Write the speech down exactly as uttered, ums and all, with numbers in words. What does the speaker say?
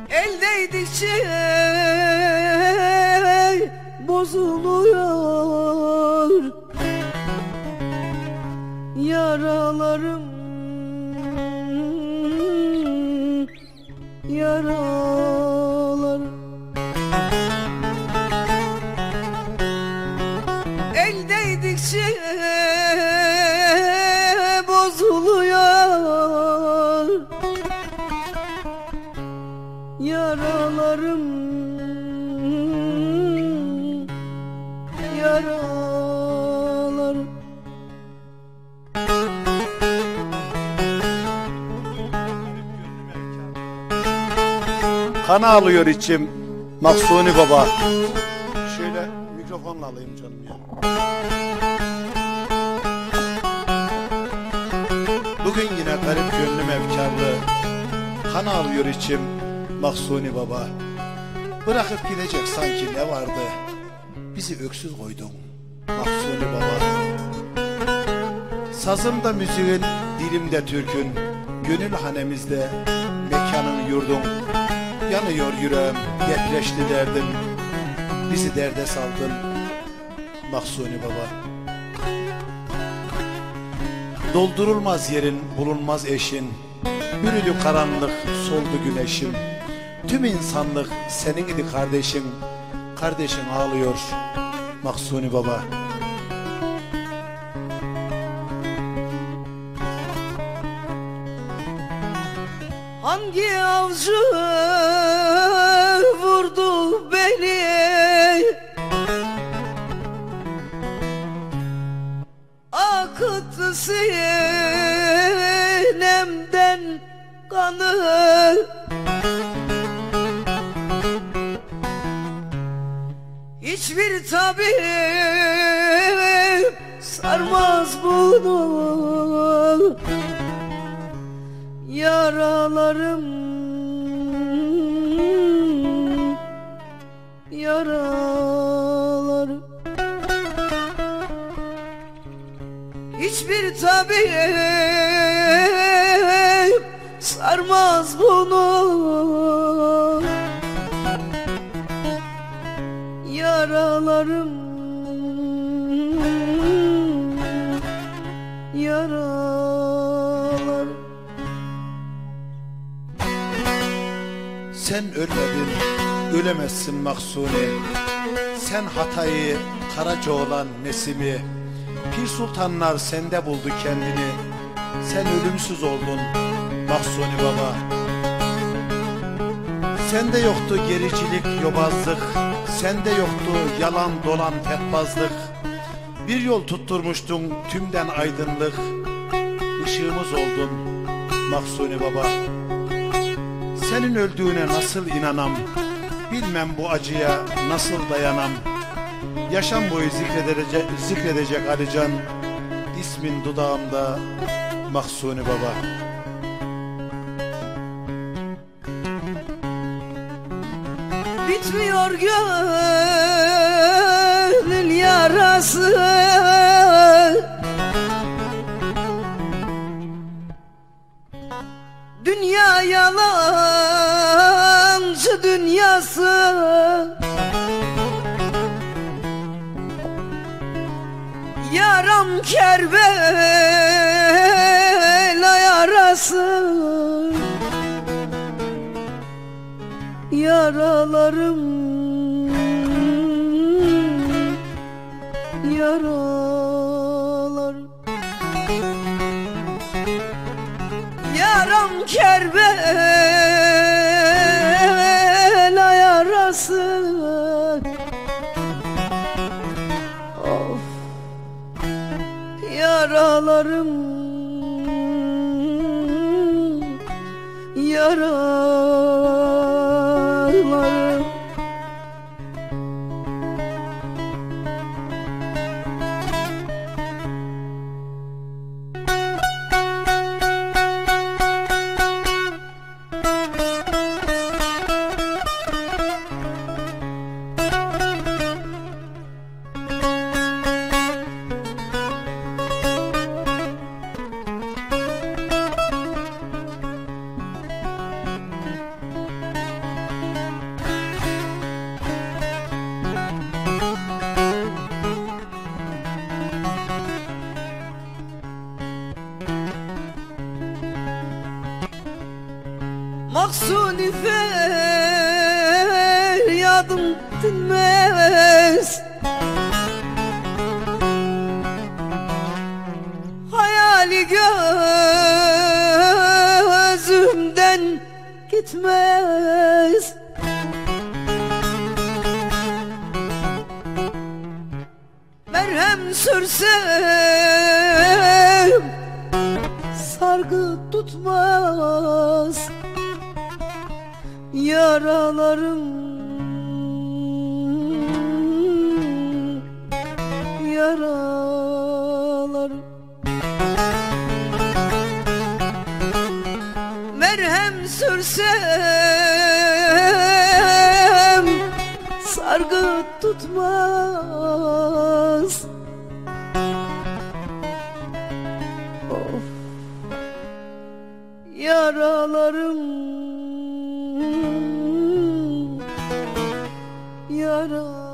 El değdikçe bozuluyor yaralarım, yaralarım. El değdikçe bozuluyor yaralarım, yaralarım. Kan ağlıyor içim Mahsuni Baba. Şöyle mikrofonla alayım canım ya. Bugün yine garip gönlüm efkarlı. Kan ağlıyor içim Mahsuni Baba. Bırakıp gidecek sanki ne vardı, bizi öksüz koydun Mahsuni Baba. Sazımda müziğin, dilimde türkün, gönül hanemizde mekanın yurdun. Yanıyor yüreğim, depreşli derdim, bizi derde saldın Mahsuni Baba. Doldurulmaz yerin, bulunmaz eşin, bürüdü karanlık, soldu güneşim. Tüm insanlık senin idi kardeşim, kardeşin ağlıyor Mahsuni Baba. Hangi avcı vurdu beni, akıttı sinemden kanı. Hiçbir tabip sarmaz bunu, yaralarım, yaralarım. Hiçbir tabip sarmaz bunu, yaralarım, yaralarım. Sen ölmedin, ölemezsin Mahsuni. Sen Hatay'ı, Karacaoğlan Nesim'i, Pir Sultanlar sende buldu kendini. Sen ölümsüz oldun Mahsuni Baba. Sende yoktu gericilik, yobazlık, sende yoktu yalan dolan fetbazlık. Bir yol tutturmuştun tümden aydınlık, ışığımız oldun Mahsuni Baba. Senin öldüğüne nasıl inanam, bilmem bu acıya nasıl dayanam. Yaşam boyu zikredecek, zikredecek Alican, ismin dudağımda Mahsuni Baba. Bitmiyor gönül yarası, dünya yalancı dünyası. Yaram Kerbela yarası, yaralarım, yaralarım. Yaram Kerbela yarası, of, yaralarım, yaralarım. Mahsuni feryadım dinmez. Hayali gözümden gitmez. Merhem sürsem sargı tutmaz. Yaralarım, yaralarım. Merhem sürsem sargı tutmaz. Of, yaralarım, yaralarım.